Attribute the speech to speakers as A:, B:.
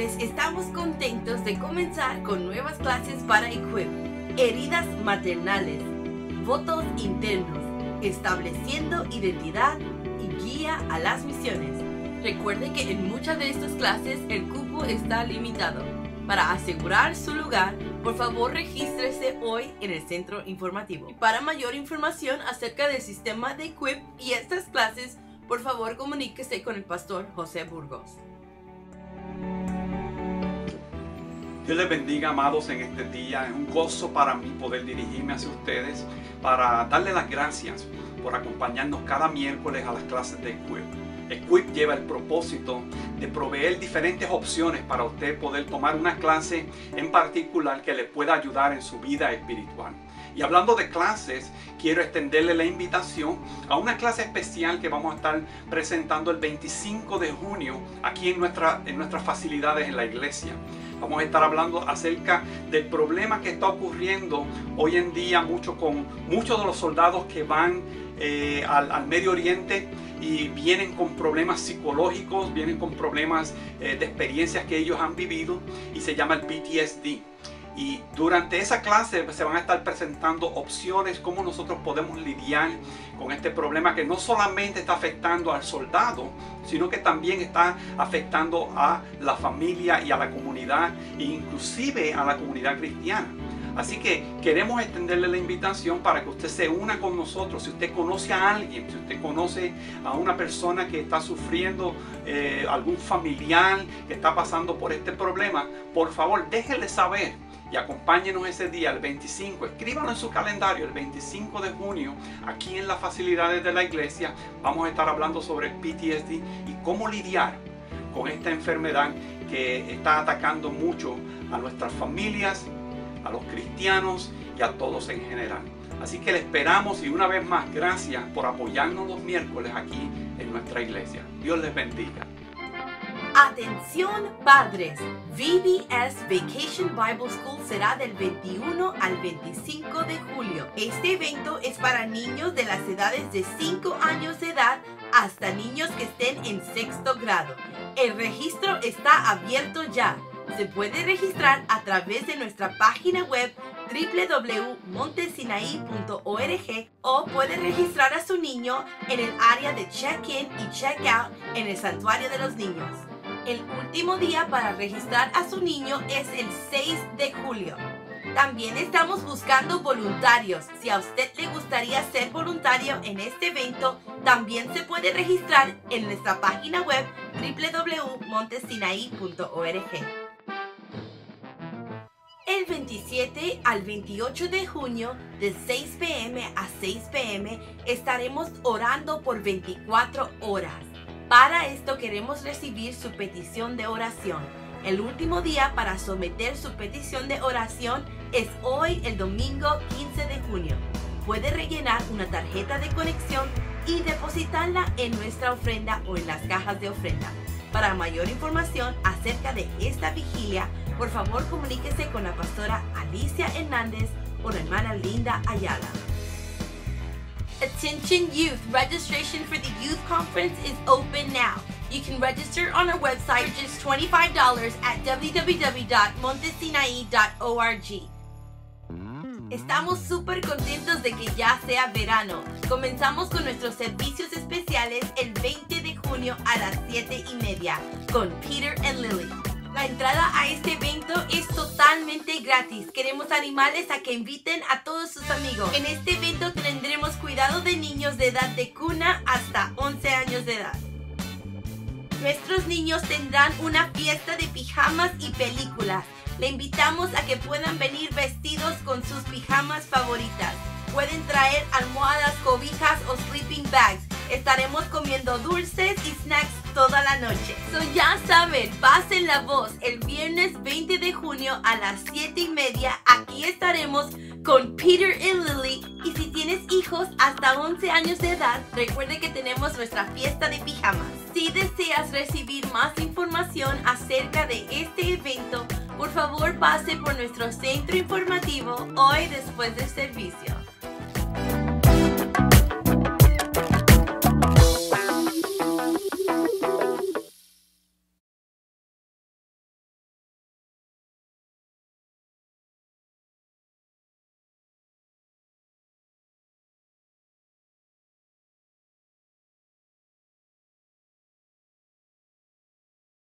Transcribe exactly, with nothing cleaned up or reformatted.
A: miércoles estamos contentos de comenzar con nuevas clases para Equip, heridas maternales, votos internos, estableciendo identidad y guía a las misiones. Recuerde que en muchas de estas clases el cupo está limitado. Para asegurar su lugar, por favor regístrese hoy en el centro informativo. Y para mayor información acerca del sistema de Equip y estas clases, por favor comuníquese con el pastor José Burgos.
B: Dios les bendiga, amados, en este día. Es un gozo para mí poder dirigirme hacia ustedes para darle las gracias por acompañarnos cada miércoles a las clases de Equip. Equip lleva el propósito de proveer diferentes opciones para usted poder tomar una clase en particular que le pueda ayudar en su vida espiritual. Y hablando de clases, quiero extenderle la invitación a una clase especial que vamos a estar presentando el veinticinco de junio aquí en, nuestra, en nuestras facilidades en la iglesia. Vamos a estar hablando acerca del problema que está ocurriendo hoy en día mucho con muchos de los soldados que van eh, al, al Medio Oriente y vienen con problemas psicológicos, vienen con problemas eh, de experiencias que ellos han vivido y se llama el P T S D. Y durante esa clase se van a estar presentando opciones cómo nosotros podemos lidiar con este problema que no solamente está afectando al soldado, sino que también está afectando a la familia y a la comunidad e inclusive a la comunidad cristiana. Así que queremos extenderle la invitación para que usted se una con nosotros. Si usted conoce a alguien, si usted conoce a una persona que está sufriendo, eh, algún familiar que está pasando por este problema, por favor déjele saber y acompáñenos ese día, el veinticinco. Escríbanlo en su calendario, el veinticinco de junio, aquí en las facilidades de la iglesia. Vamos a estar hablando sobre el P T S D y cómo lidiar con esta enfermedad que está atacando mucho a nuestras familias, a los cristianos y a todos en general. Así que le esperamos y una vez más gracias por apoyarnos los miércoles aquí en nuestra iglesia. Dios les bendiga.
A: Atención padres, V B S Vacation Bible School será del veintiuno al veinticinco de julio. Este evento es para niños de las edades de cinco años de edad hasta niños que estén en sexto grado. El registro está abierto ya. Se puede registrar a través de nuestra página web w w w punto montesinaí punto org o puede registrar a su niño en el área de check-in y check-out en el Santuario de los Niños. El último día para registrar a su niño es el seis de julio. También estamos buscando voluntarios. Si a usted le gustaría ser voluntario en este evento, también se puede registrar en nuestra página web w w w punto montesinaí punto org. El veintisiete al veintiocho de junio, de seis p m a seis p m, estaremos orando por veinticuatro horas. Para esto queremos recibir su petición de oración. El último día para someter su petición de oración es hoy, el domingo quince de junio. Puede rellenar una tarjeta de conexión y depositarla en nuestra ofrenda o en las cajas de ofrenda. Para mayor información acerca de esta vigilia, por favor comuníquese con la pastora Alicia Hernández o la hermana Linda Ayala. Attention youth, registration for the youth conference is open now. You can register on our website for just twenty-five dollars at w w w punto montesinaí punto org. Estamos súper contentos de que ya sea verano. Comenzamos con nuestros servicios especiales el veinte de junio a las siete y media con Peter and Lily. La entrada a este evento es totalmente gratis. Queremos animarles a que inviten a todos sus amigos. En este evento tendremos cuidado de niños de edad de cuna hasta once años de edad. Nuestros niños tendrán una fiesta de pijamas y películas. Le invitamos a que puedan venir vestidos con sus pijamas favoritas. Pueden traer almohadas, cobijas o sleeping bags. Estaremos comiendo dulces y snacks toda la noche. So ya saben, pasen la voz. El viernes veinte de junio a las siete y media aquí estaremos con Peter y Lily. Y si tienes hijos hasta once años de edad, recuerde que tenemos nuestra fiesta de pijamas. Si deseas recibir más información acerca de este evento, por favor pase por nuestro centro informativo hoy después del servicio.